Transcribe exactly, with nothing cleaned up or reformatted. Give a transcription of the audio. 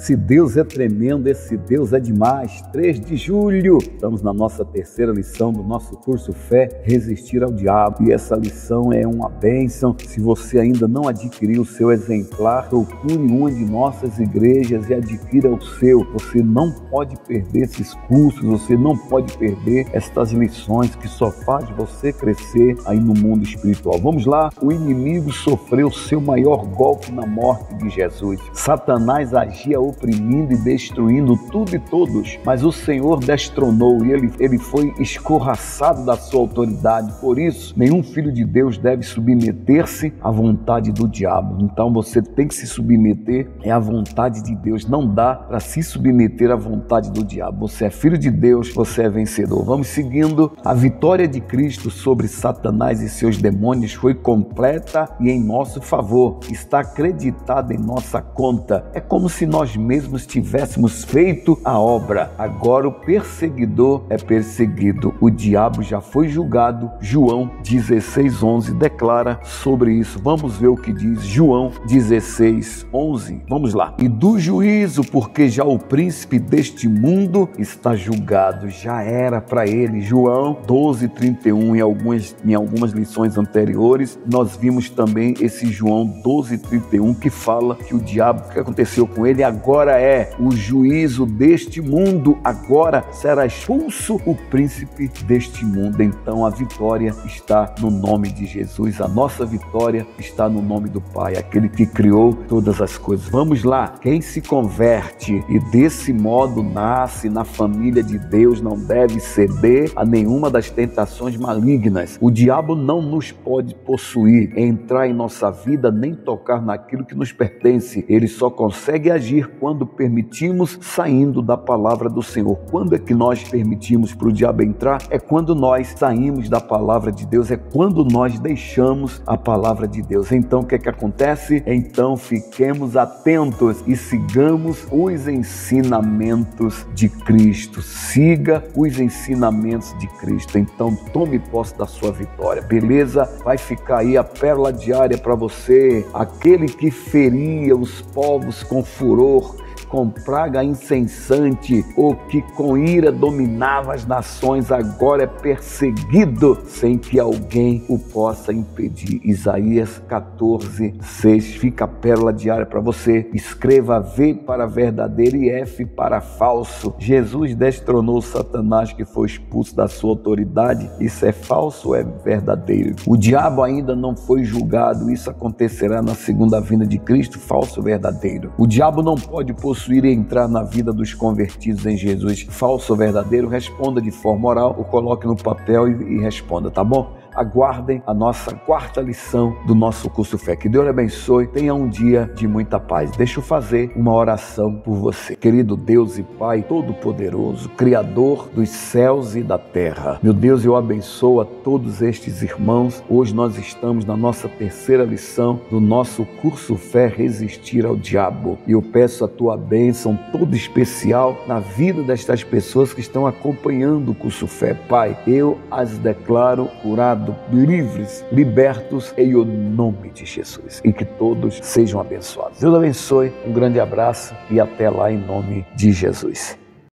Esse Deus é tremendo, esse Deus é demais. três de julho, estamos na nossa terceira lição do nosso curso Fé, Resistir ao Diabo. E essa lição é uma bênção. Se você ainda não adquiriu o seu exemplar, procure uma de nossas igrejas e adquira o seu. Você não pode perder esses cursos, você não pode perder estas lições que só faz você crescer aí no mundo espiritual. Vamos lá, o inimigo sofreu seu maior golpe na morte de Jesus. Satanás agia oprimindo e destruindo tudo e todos, mas o Senhor destronou e ele, ele foi escorraçado da sua autoridade. Por isso, nenhum filho de Deus deve submeter-se à vontade do diabo. Então você tem que se submeter à vontade de Deus. Não dá para se submeter à vontade do diabo. Você é filho de Deus, você é vencedor. Vamos seguindo. A vitória de Cristo sobre Satanás e seus demônios foi completa e em nosso favor. Está acreditada em nossa conta. É como se nós mesmos tivéssemos feito a obra. Agora o perseguidor é perseguido. O diabo já foi julgado. João dezesseis, onze declara sobre isso. Vamos ver o que diz João dezesseis, onze. Vamos lá. E do juízo, porque já o príncipe deste mundo está julgado. Já era para ele. João doze, trinta e um. Em algumas, em algumas lições anteriores, nós vimos também esse João doze, trinta e um, que fala que o diabo, o que aconteceu com ele, agora é o juízo deste mundo. Agora será expulso o príncipe deste mundo. Então a vitória está no nome de Jesus. A nossa vitória está no nome do Pai, aquele que criou todas as coisas. Vamos lá. Quem se converte e desse modo nasce na família de Deus não deve ceder a nenhuma das tentações malignas. O diabo não nos pode possuir, entrar em nossa vida, nem tocar naquilo que nos pertence. Ele só consegue agir quando permitimos, saindo da palavra do Senhor. Quando é que nós permitimos para o diabo entrar? É quando nós saímos da palavra de Deus, é quando nós deixamos a palavra de Deus. Então o que é que acontece? Então fiquemos atentos e sigamos os ensinamentos de Cristo. Siga os ensinamentos de Cristo. Então tome posse da sua vitória, beleza? Vai ficar aí a pérola diária para você. Aquele que feria os povos com furor, com praga incessante, ou que com ira dominava as nações, agora é perseguido sem que alguém o possa impedir. Isaías quatorze, seis. Fica a pérola diária para você. Escreva V para verdadeiro e F para falso. Jesus destronou Satanás, que foi expulso da sua autoridade. Isso é falso ou é verdadeiro? O diabo ainda não foi julgado. Isso acontecerá na segunda vinda de Cristo. Falso ou verdadeiro? O diabo não pode possuir e entrar na vida dos convertidos em Jesus. Falso ou verdadeiro? Responda de forma oral ou coloque no papel e, e responda, tá bom? Aguardem a nossa quarta lição do nosso curso Fé. Que Deus lhe abençoe. Tenha um dia de muita paz. Deixa eu fazer uma oração por você. Querido Deus e Pai Todo-Poderoso, Criador dos céus e da terra. Meu Deus, eu abençoo a todos estes irmãos. Hoje nós estamos na nossa terceira lição do nosso curso Fé, Resistir ao Diabo. E eu peço a tua bênção toda especial na vida destas pessoas que estão acompanhando o curso Fé. Pai, eu as declaro curadas, livres, libertos em o nome de Jesus, e que todos sejam abençoados. Deus abençoe, um grande abraço e até lá em nome de Jesus.